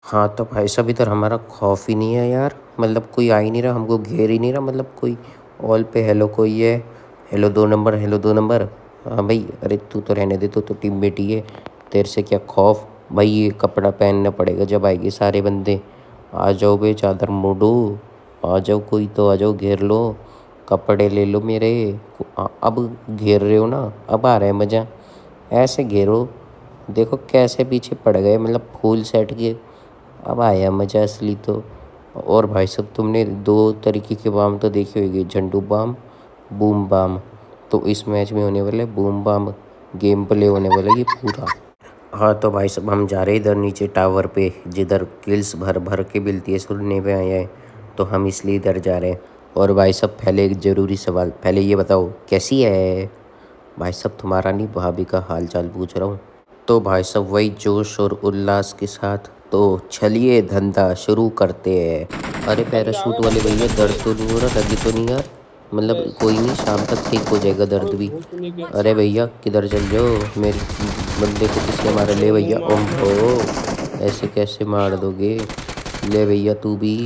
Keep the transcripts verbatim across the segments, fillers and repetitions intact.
हाँ तो भाई साहब इधर हमारा खौफ ही नहीं है यार। मतलब कोई आ ही नहीं रहा, हमको घेर ही नहीं रहा। मतलब कोई ऑल पे हेलो कोई है, हेलो दो नंबर, हेलो दो नंबर। हाँ भाई, अरे तू तो रहने दे, तू तो टीम बेटी है, तेरे से क्या खौफ भाई। ये कपड़ा पहनना पड़ेगा जब आएगी सारे बंदे। आ जाओ बे चादर मोडो, आ जाओ, कोई तो आ जाओ, घेर लो, कपड़े ले लो मेरे। आ- अब घेर रहे हो ना, अब आ रहा है मज़ा। ऐसे घेरो, देखो कैसे पीछे पड़ गए, मतलब फुल सेट के। अब आया मज़ा असली तो। और भाई साहब तुमने दो तरीके के बाम तो देखे होंगे, झंडू बाम, बूम बाम। तो इस मैच में होने वाला है बूम बाम, गेम प्ले होने वाला है ये पूरा। हाँ तो भाई साहब हम जा रहे हैं इधर नीचे टावर पे, जिधर किल्स भर भर के मिलती है, सुनने में आया है। तो हम इसलिए इधर जा रहे हैं। और भाई साहब पहले एक ज़रूरी सवाल, पहले ये बताओ कैसी है। भाई साहब तुम्हारा नहीं, भाभी का हाल चाल पूछ रहा हूँ। तो भाई साहब वही जोश और उल्लास के साथ, तो चलिए धंधा शुरू करते हैं। अरे पैराशूट वाले भैया, दर्द तो नहीं हो रहा, लगी तो नहीं यार। मतलब कोई नहीं, शाम तक ठीक हो जाएगा दर्द भी। अरे भैया किधर चल जाओ, मेरे बंदे को किसने मारा। ले भैया, ओम हो, ऐसे कैसे मार दोगे। ले भैया तू भी,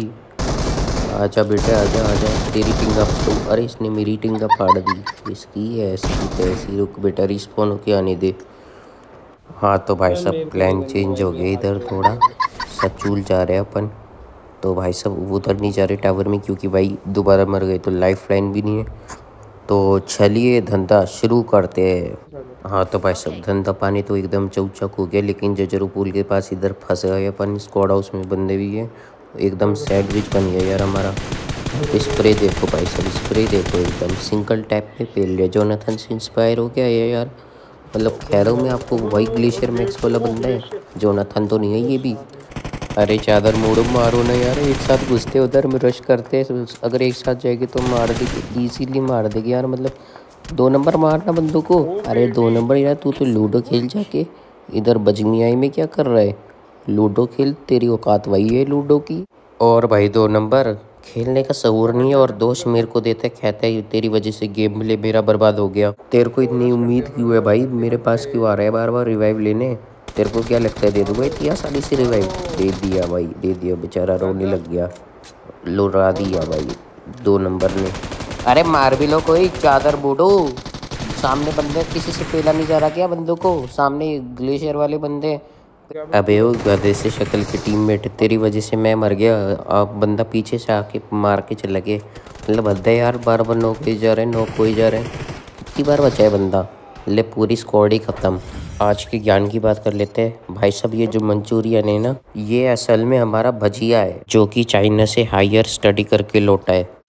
आजा बेटा, आजा आजा, तेरी टिंगा तो, अरे इसने मेरी टिंगा फाड़ दी। इसकी ऐसी तैसी, रुक बेटा रिस्पॉन होके आने दे। हाँ तो भाई साहब प्लान चेंज हो गया इधर थोड़ा, सचूल जा रहे हैं अपन। तो भाई साहब उधर नहीं जा रहे टावर में, क्योंकि भाई दोबारा मर गए तो लाइफ लाइन भी नहीं है। तो चलिए धंधा शुरू करते हैं। हाँ तो भाई साहब धंधा पानी तो एकदम चौचक हो गया, लेकिन जजरो पुल के पास इधर फंस गए अपन। स्क्वाड हाउस में बंदे भी हैं, एकदम सैंडविच बन गया यार हमारा। स्प्रे देखो भाई साहब, स्प्रे देखो, एकदम सिंगल टैप में फेल लिया। जोनाथन से इंस्पायर हो गया ये यार। मतलब कह रहा हूँ मैं आपको, वही ग्लेशियर मैक्स वाला बंदा है, जोनाथन तो नहीं है ये भी। अरे चादर मोड़ो, मारो ना यार, एक साथ घुसते उधर में रश करते। अगर एक साथ जाएगी तो मार देगी, इजीली मार देगी यार। मतलब दो नंबर मारना बंदों को। अरे दो नंबर यार, तू तो लूडो खेल जाके, इधर बजमियाई में क्या कर रहा है। लूडो खेल, तेरी औकात वही है लूडो की। और भाई दो नंबर खेलने का शऊर नहीं है, और दोष मेरे को देते कहते है तेरी वजह से गेम प्ले मेरा बर्बाद हो गया। तेरे को इतनी उम्मीद क्यों है भाई, मेरे पास क्यों आ रहा है बार बार रिवाइव लेने। तेरे को क्या लगता है दे दूंगा इतनी आसानी से रिवाइव। दे दिया भाई, दे दिया, बेचारा रोने लग गया, लुरा दिया भाई दो नंबर ने। अरे मार भी लो कोई, चादर बूढ़ो। सामने बंदे, किसी से पेला नहीं जा रहा क्या बंदों को, सामने ग्लेशियर वाले बंदे। अबे वो गधे से शक्ल के टीममेट, तेरी वजह से मैं मर गया। आप बंदा पीछे से आके मार के चला गया। मतलब हद है यार, बार बार नॉक कोई जा रहे हैं, नॉक कोई जा रहे हैं। कितनी बार बचा है बंदा, ले पूरी स्क्वाड ही खत्म। आज के ज्ञान की बात कर लेते हैं भाई साहब। ये जो मंचूरियन है ना, ये असल में हमारा भजिया है, जो कि चाइना से हायर स्टडी करके लौटा है।